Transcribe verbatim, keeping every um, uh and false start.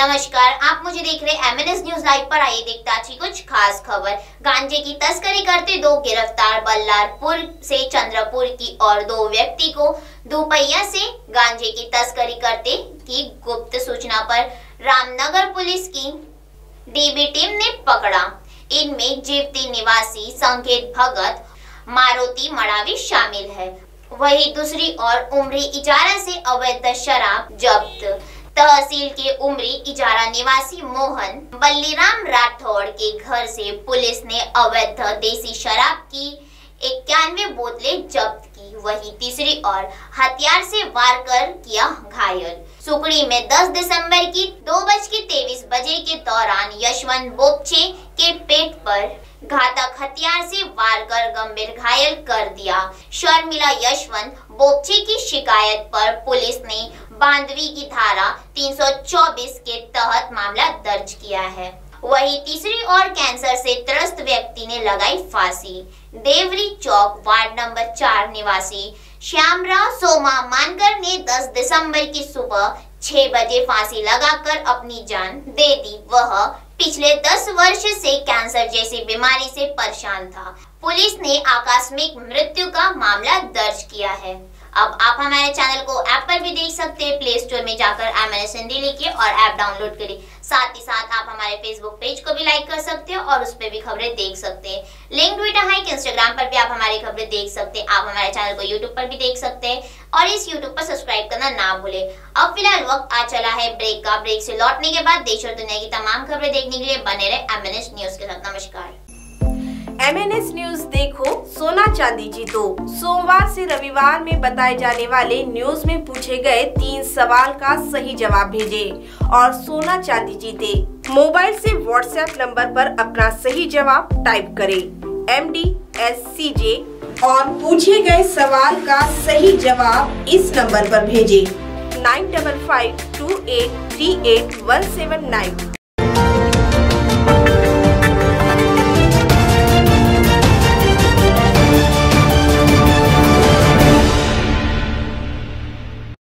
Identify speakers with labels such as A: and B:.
A: नमस्कार, आप मुझे देख रहे हैं एमएनएस न्यूज लाइव पर। आइए देखते हैं आज की कुछ खास खबर। गांजे की तस्करी करते दो गिरफ्तार। बल्लारपुर से चंद्रपुर की और दो व्यक्ति को दोपहिया से गांजे की तस्करी करते की गुप्त सूचना पर रामनगर पुलिस की डीबी टीम ने पकड़ा। इनमें जीवती निवासी संकेत भगत, मारुति मड़ावी शामिल है। वही दूसरी ओर उमरी इजारा से अवैध शराब जब्त। तहसील के उमरी इजारा निवासी मोहन बल्लीराम राठौड़ के घर से पुलिस ने अवैध देसी शराब की इक्यानवे बोतलें जब्त की। वही तीसरी ओर हथियार से वार कर किया घायल। सुकड़ी में दस दिसंबर की दो बज के तेईस बजे के दौरान यशवंत बोपचे के पेट पर घातक हथियार से वार कर गंभीर घायल कर दिया। शर्मिला यशवंत बोपचे की शिकायत पर पुलिस ने बांधवी की धारा तीन सौ चौबीस के तहत मामला दर्ज किया है। वही तीसरी ओर कैंसर से त्रस्त व्यक्ति ने लगाई फांसी। देवरी चौक वार्ड नंबर चार निवासी श्यामराव सोमा मानकर ने दस दिसंबर की सुबह छह बजे फांसी लगाकर अपनी जान दे दी। वह पिछले दस वर्ष से कैंसर जैसी बीमारी से परेशान था। पुलिस ने आकस्मिक मृत्यु का मामला दर्ज किया है। अब आप हमारे चैनल को ऐप पर भी देख सकते हैं। प्ले स्टोर में जाकर एमएनएस हिंदी लिखिए और ऐप डाउनलोड करिए। साथ ही साथ आप हमारे फेसबुक पेज को भी लाइक कर सकते हैं और उस पर भी खबरें देख सकते हैं। लिंक ट्विटर है कि इंस्टाग्राम पर भी आप हमारी खबरें देख सकते हैं। आप हमारे चैनल को यूट्यूब पर भी देख सकते हैं और इस यूट्यूब पर सब्सक्राइब करना ना भूले। अब फिलहाल वक्त आ चला है ब्रेक का। ब्रेक से लौटने के बाद देश और दुनिया की तमाम खबरें देखने के लिए बने रहे एमएनएस न्यूज के साथ। नमस्कार।
B: एमएनएस न्यूज देखो, सोना चांदी जीतो। सोमवार से रविवार में बताए जाने वाले न्यूज में पूछे गए तीन सवाल का सही जवाब भेजें और सोना चांदी जीते। मोबाइल से व्हाट्सएप नंबर पर अपना सही जवाब टाइप करें M D S C J और पूछे गए सवाल का सही जवाब इस नंबर पर भेजें nine double five two eight three eight one seven nine.